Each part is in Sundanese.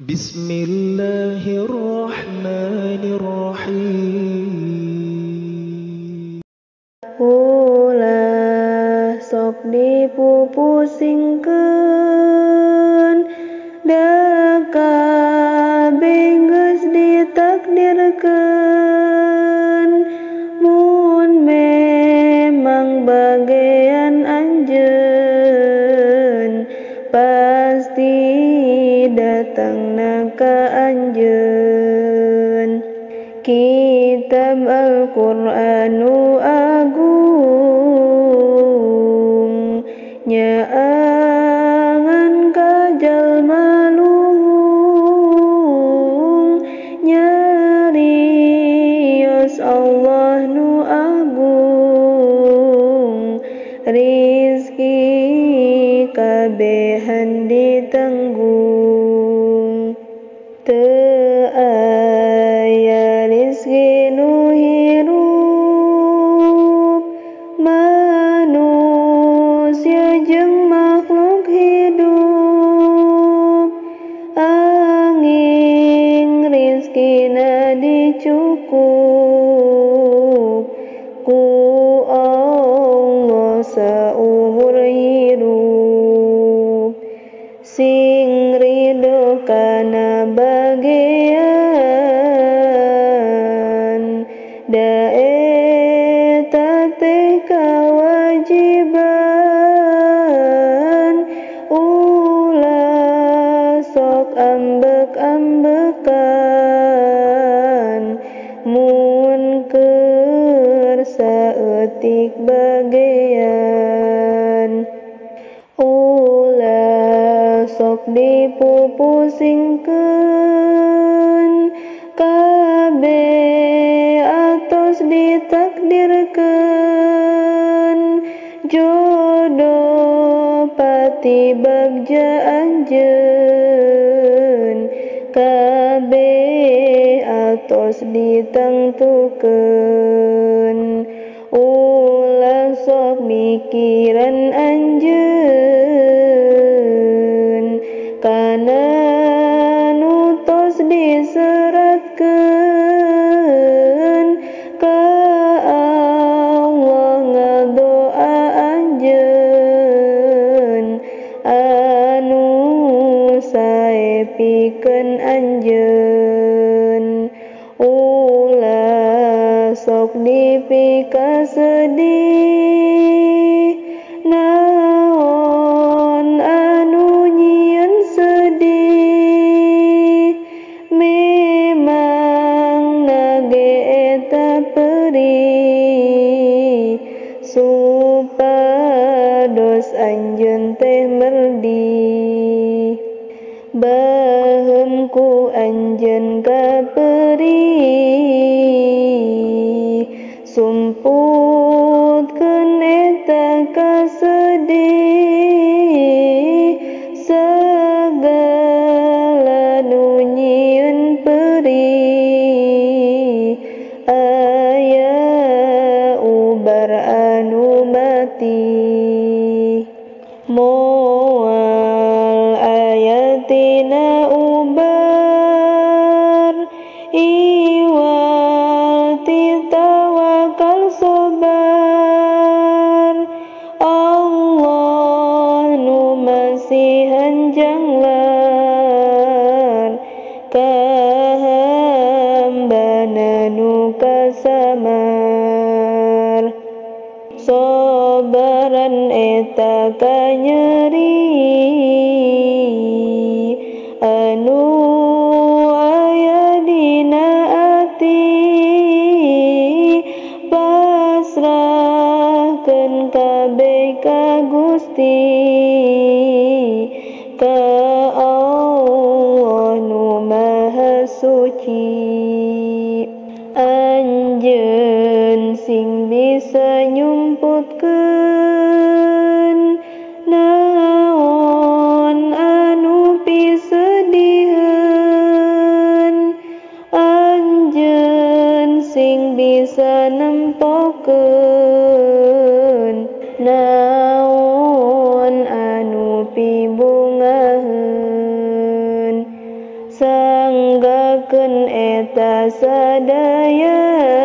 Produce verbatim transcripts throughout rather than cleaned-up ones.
Bismillahirrahmanirrahim. Ulah sok dipupusingkeun deka geus ditakdirkeun mun memang bagean anjeun pasti datangna ka anjeun kitab Al-Qur'an nu agung nyaangan ka jalma luhung nyarios Allah nu agung rizki kabehan ditanggung teu aya rizki nu hirup manusia jeung makhluk hidup angin rizkina dicukup ku Allah saumur hidup sing ridho kana bagean da eta teh kawajiban ulah sok ambek-ambekan mun keur saeutik bagean ulah sok dipupusingkeun kabe atos ditakdirkeun jodoh pati bagja anjeun kabe atos ditengtukeun ulah sok mikiran anjeun kana nu tos diseratkeun ka Allah ngadoa anjeun anu sae pikeun anjeun ulah sok dipika sedih naon anu nyieun sedih memang nage eta perih supados anjeun teh merdi baheum ku anjeun kaperih sumputkeun eta kasedih sagala nu nyieun perih aya ubar anu mati moal aya tina ubar sadaya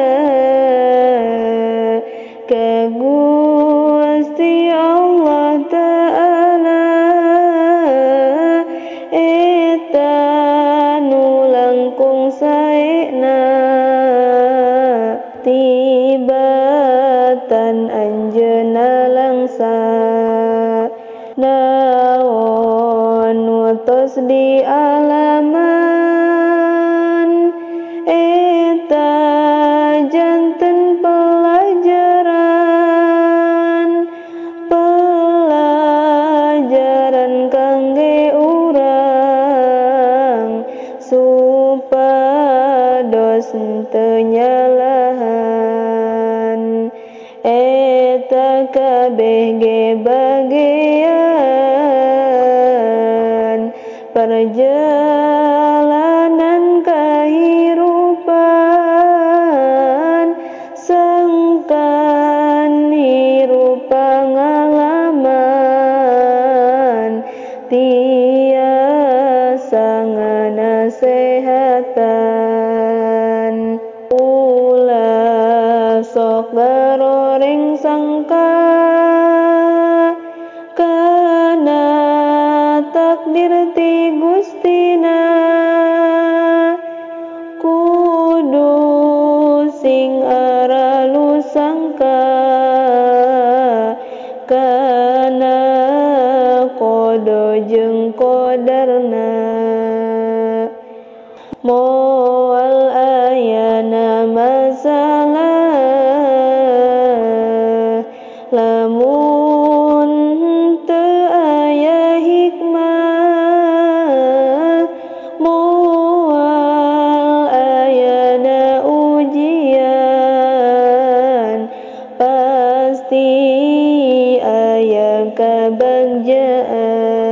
ka Gusti Allah Ta'ala eta nu langkung saena tibatan anjeunna langsa naon watos di alaman eta janten pelajaran pelajaran kangge urang supados teu nyalahan eta kabeh ge bagean perjalanan kahirupan sangkan hirup pangalaman tiasa nganasehatan ulah sok garoreng sangka kana takdir ti Gustina kudu sing aralu sangka kana kodo jeung kodarna moal ayana masalah lamun teu aya hikmah moal ayana ujian pasti aya kabagjaan.